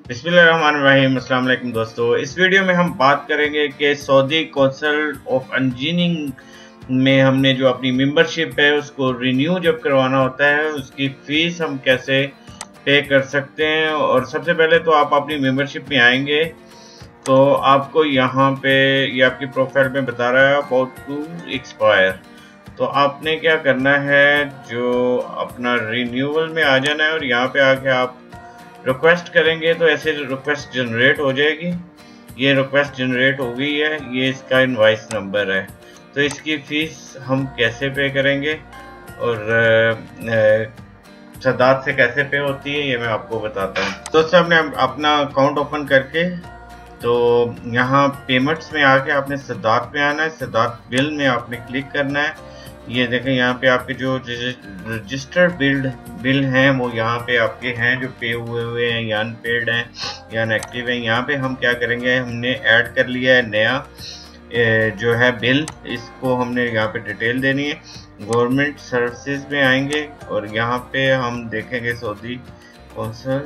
बिस्मिल्लाहिर्रहमानिर्रहीम। अस्सलाम वालेकुम दोस्तों, इस वीडियो में हम बात करेंगे कि सऊदी काउंसिल ऑफ इंजीनियरिंग में हमने जो अपनी मेंबरशिप है उसको रिन्यू जब करवाना होता है उसकी फ़ीस हम कैसे पे कर सकते हैं। और सबसे पहले तो आप अपनी मेंबरशिप में आएंगे तो आपको यहाँ पे ये आपकी प्रोफाइल में बता रहा है अबाउट टू एक्सपायर। तो आपने क्या करना है, जो अपना रिन्यूअल में आ जाना है और यहाँ पे आके आप रिक्वेस्ट करेंगे तो ऐसे रिक्वेस्ट जनरेट हो जाएगी। ये रिक्वेस्ट जनरेट हो गई है, ये इसका इनवॉइस नंबर है। तो इसकी फ़ीस हम कैसे पे करेंगे और सदात से कैसे पे होती है ये मैं आपको बताता हूँ। दोस्तों, हमने अपना अकाउंट ओपन करके तो यहाँ पेमेंट्स में आके आपने सदात में आना है। सदात बिल में आपने क्लिक करना है। ये देखें यहाँ पे आपके जो रजिस्टर्ड बिल हैं वो यहाँ पे आपके हैं, जो पे हुए हैं या अनपेड हैं या अनएक्टिव हैं। यहाँ पे हम क्या करेंगे, हमने ऐड कर लिया है नया जो है बिल, इसको हमने यहाँ पे डिटेल देनी है। गवर्नमेंट सर्विसेज में आएंगे और यहाँ पे हम देखेंगे सऊदी काउंसिल,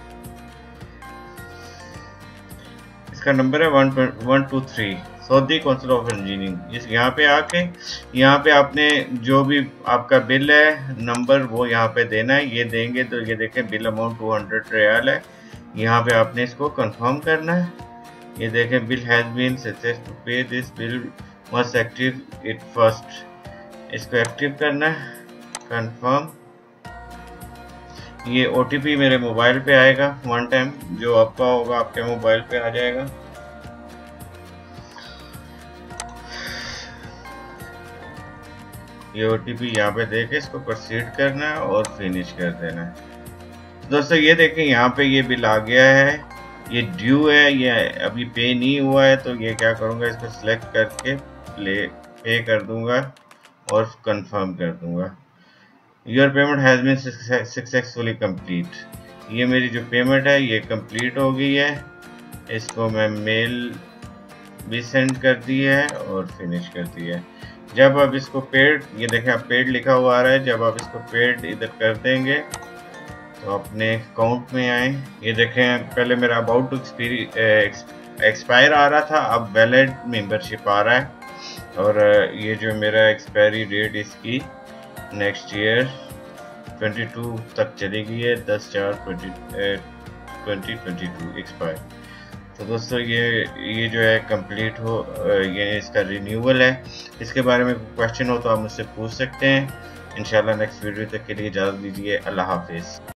इसका नंबर है 123 सऊदी काउंसिल ऑफ इंजीनियरिंग। इस यहाँ पे आके यहाँ पे आपने जो भी आपका बिल है नंबर वो यहाँ पे देना है। ये देंगे तो ये देखें बिल अमाउंट 200 रियाल है। यहाँ पे आपने इसको कंफर्म करना है। ये देखें bill has been success to pay this bill must active it first, इसको एक्टिव करना है, कंफर्म। ये OTP मेरे मोबाइल पे आएगा वन टाइम, जो आपका होगा आपके मोबाइल पे आ जाएगा। ये OTP यहाँ पे देके इसको प्रोसीड करना है और फिनिश कर देना है। दोस्तों ये देखें यहाँ पे ये बिल आ गया है, ये ड्यू है, ये अभी पे नहीं हुआ है। तो ये क्या करूँगा, इसको सिलेक्ट करके पे कर दूंगा और कंफर्म कर दूंगा। Your payment has been successfully complete. ये मेरी जो पेमेंट है ये कंप्लीट हो गई है। इसको मैं मेल भी सेंड कर दी है और फिनिश कर दी है। जब आप इसको पेड, ये देखें आप पेड लिखा हुआ आ रहा है, जब आप इसको पेड इधर कर देंगे तो अपने अकाउंट में आए। ये देखें पहले मेरा अबाउट टू एक्सपायर आ रहा था, अब वैलिड मेंबरशिप आ रहा है। और ये जो मेरा एक्सपायरी डेट इसकी नेक्स्ट ईयर 22 तक चली गई है, 10/4/2022 एक्सपायर। तो दोस्तों ये जो है कंप्लीट हो, ये इसका रिन्यूअल है। इसके बारे में क्वेश्चन हो तो आप मुझसे पूछ सकते हैं। इंशाल्लाह नेक्स्ट वीडियो तक के लिए इजाज़त दीजिए। अल्लाह हाफिज़।